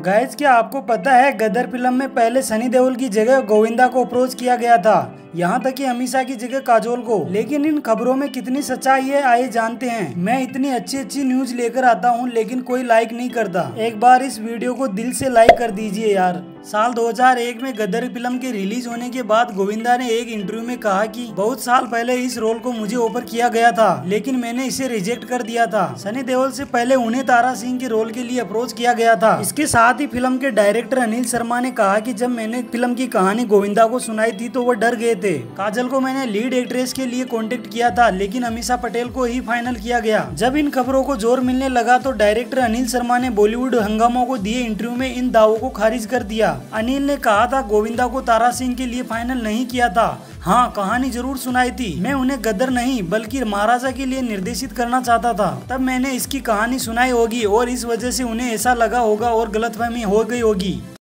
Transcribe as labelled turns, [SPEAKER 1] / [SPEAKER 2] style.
[SPEAKER 1] Guys, क्या आपको पता है गदर फिल्म में पहले सनी देओल की जगह गोविंदा को अप्रोच किया गया था, यहाँ तक कि अमीषा की जगह काजोल को। लेकिन इन खबरों में कितनी सच्चाई है आइए जानते हैं। मैं इतनी अच्छी अच्छी न्यूज लेकर आता हूँ लेकिन कोई लाइक नहीं करता। एक बार इस वीडियो को दिल से लाइक कर दीजिए यार। साल 2001 में गदर फिल्म के रिलीज होने के बाद गोविंदा ने एक इंटरव्यू में कहा कि बहुत साल पहले इस रोल को मुझे ऑफर किया गया था लेकिन मैंने इसे रिजेक्ट कर दिया था। सनी देओल से पहले उन्हें तारा सिंह के रोल के लिए अप्रोच किया गया था। इसके साथ ही फिल्म के डायरेक्टर अनिल शर्मा ने कहा कि जब मैंने फिल्म की कहानी गोविंदा को सुनाई थी तो वो डर गए थे। काजल को मैंने लीड एक्ट्रेस के लिए कांटेक्ट किया था लेकिन अमीषा पटेल को ही फाइनल किया गया। जब इन खबरों को जोर मिलने लगा तो डायरेक्टर अनिल शर्मा ने बॉलीवुड हंगामा को दिए इंटरव्यू में इन दावों को खारिज कर दिया। अनिल ने कहा था गोविंदा को तारा सिंह के लिए फाइनल नहीं किया था, हाँ कहानी जरूर सुनाई थी। मैं उन्हें गदर नहीं बल्कि महाराजा के लिए निर्देशित करना चाहता था। तब मैंने इसकी कहानी सुनाई होगी और इस वजह से उन्हें ऐसा लगा होगा और गलतफहमी हो गई होगी।